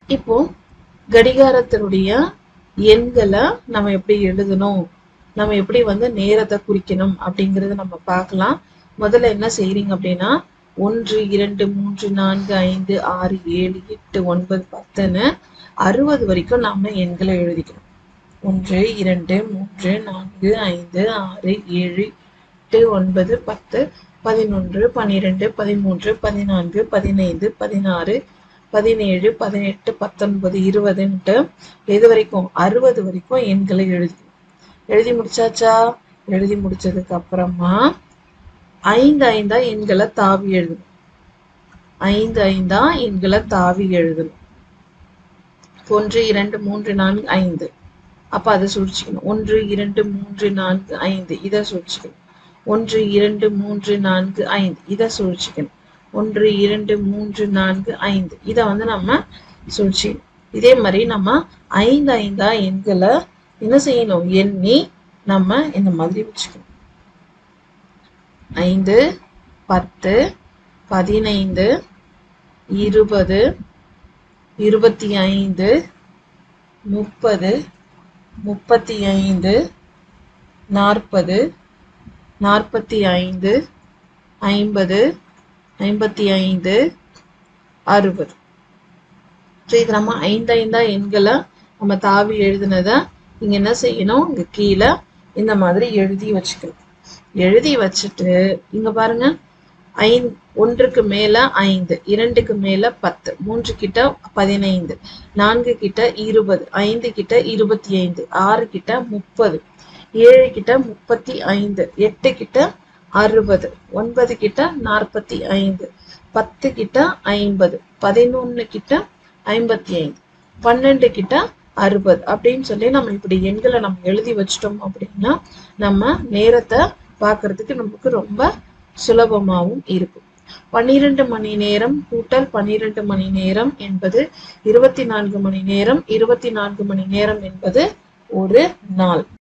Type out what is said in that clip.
இப்போ கடிகாரத்தினுடைய எண்களை நம்ம எப்படி எழுதணும், நம்ம எப்படி நேரத்தை குறிக்கணும் அப்படிங்கறத நம்ம பார்க்கலாம். முதல்ல என்ன செய்றீங்க அப்படின்னா 1 2 3 4 5 6 7 8 9 10ன்னு 60 வரைக்கும் நாம எண்களை எழுதிக்கணும். 1 2 3 4 5 6 7 8 9 10 11 12 13 14 15 16 17 18 19 20ன்ட்டு எது வரைக்கும் 60 வரைக்கும் எண்களை எழுதி முடிச்சாச்சா? எழுதி முடிச்சதுக்கு அப்புறமா 5 5 எண்களை தாவி எழுதணும். 5 5 எண்களை தாவி எழுதணும். 1 2 3 4 5 அப்ப அதை சுழிச்சுக்கணும். 1 2 3 4 5 இதை சுழிச்சுக்கணும். 1 2 3 4 5 இதை சுழிச்சுக்கணும். 1 2 3 4 5 இதை நம்ம சுழிச்சுக்கணும். இதே மாதிரி நம்ம 5 5 எண்களை என்ன செய்யணும், எண்ணி நம்ம இந்த மாதிரி வச்சுக்கணும். 5 10 15 20 25 30 35 40 45 50 55 60. இது நம்ம 5 5 எண்களை நம்ம தாவி எழுதுனதை இங்க என்ன செய்யணும், இங்க கீழே இந்த மாதிரி எழுதி வச்சுக்கணும். எழுதி வச்சுட்டு இங்க பாருங்க, 1க்கு மேல 5, 2க்கு மேல 10, 3 கிட்ட 15, 4 கிட்ட 20, 5 கிட்ட 25, 6 கிட்ட 30, 7 கிட்ட 35, 8 கிட்ட 60, 9 கிட்ட 45, 10 கிட்ட 50, 11 கிட்ட 55, 12 கிட்ட 60 அப்படின்னு சொல்லி நம்ம இப்படி எண்களை நம்ம எழுதி வச்சிட்டோம் அப்படின்னா நம்ம நேரத்தை பார்க்கறதுக்கு நமக்கு ரொம்ப சுலபமாகவும் இருக்கும். 12 மணி நேரம் கூட்டல் 12 மணி நேரம் என்பது 24 மணி நேரம். 24 மணி நேரம் என்பது ஒரு நாள்.